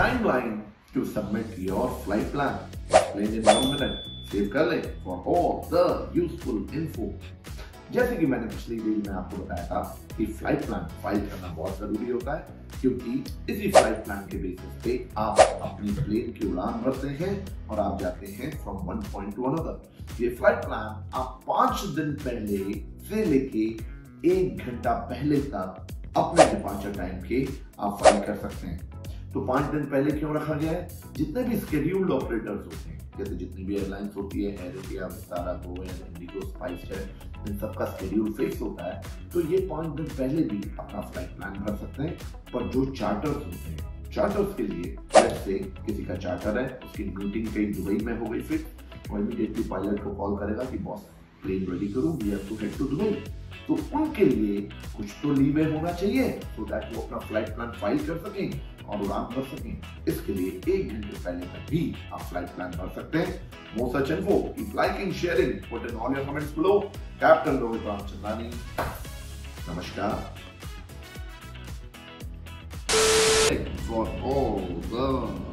timeline to submit your flight plan. Explain in 1 minute. Save कर ले for all the useful info. जैसे कि मैंने पिछली वीडियो में आपको बताया था कि फ्लाइट प्लान फाइल करना बहुत जरूरी होता है, क्योंकि इसी फ्लाइट प्लान के बेसिस पे आप अपनी प्लेन की उड़ान भरते हैं और आप जाते हैं from one point to another. ये फ्लाइट प्लान आप 5 दिन पहले से लेके 1 घंटा पहले तक अपने डिपार्चर टाइम के आप फाइल कर सकते हैं। तो 5 दिन पहले क्यों रखा गया है? जितने भी स्केड्यूल्ड ऑपरेटर्स होते हैं, जैसे जितनी भी एयरलाइंस होती है, Air India, Vistara, Go Air, IndiGo, SpiceJet, इन सबका स्केड्यूल फिक्स होता है, तो ये 5 दिन पहले भी अपना फ्लाइट प्लान भर सकते हैं। पर जो चार्टर्स होते हैं, चार्टर्स के लिए जैसे किसी का चार्टर है, उसकी मीटिंग कहीं दुबई में हो गई फिक्स, वो इमीडिएटली पायलट को कॉल करेगा कि बॉस प्लेन रेडी करो, we have to head to Dubai. तो उनके लिए कुछ तो लीवे होना चाहिए सो दैट वो अपना फ्लाइट प्लान फाइल कर सकें और उड़ान भर सकें। इसके लिए 1 घंटे पहले तक भी आप फ्लाइट प्लान भर सकते हैं। More such info, keep liking, sharing, put in all your comments below. Captain Rohit Ramchandani, नमस्कार। For all the